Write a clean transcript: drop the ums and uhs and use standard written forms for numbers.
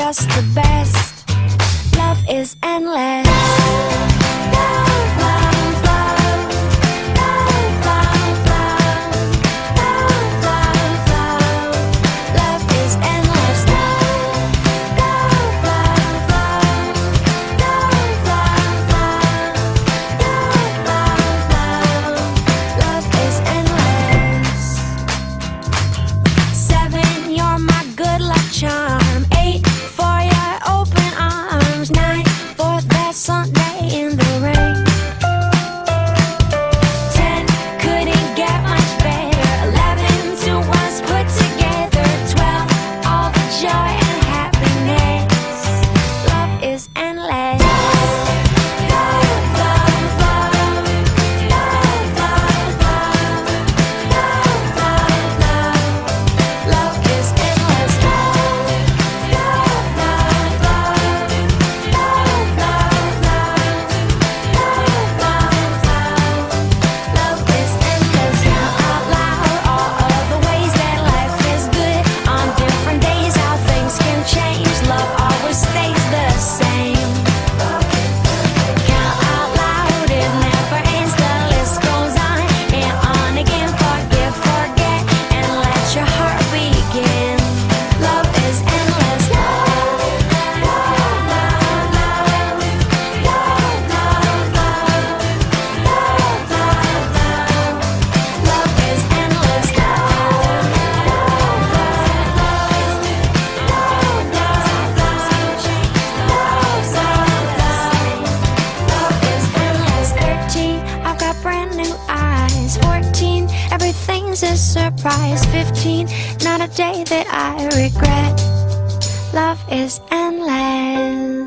just the best. Love is endless. Love, love, love. Love, love, love. Love, love, love. Love is endless. Love, love, love, love. Love, love, love. Love, love, love. Love is endless. 7, you're my good luck charm. 8, for your open arms. 9, for that Sunday in the rain. 10, couldn't get much better. 11, 2 us put together. 12, all the joy and happiness. Love is endless. Love, love, love. Love, love, love. Love, love, love. Love is endless. Love, love, love, love. Love, love, love. Love, love, love. Love is endless. Now out loud all of the ways that life is good. On different days how things can change. Love always stays the same. Count out loud, it never ends. The list goes on and on again. Forgive, forget, and let your heart begin. Love is endless. Love, love, love, love. Love, love, love. Love, love, love. Love is endless. Love, love, love, love. Love, love, love. Love, love, love. Love is endless. 13, I've got brand new eyes. 14, everything's a surprise. 15, not a day that I regret. Love is endless.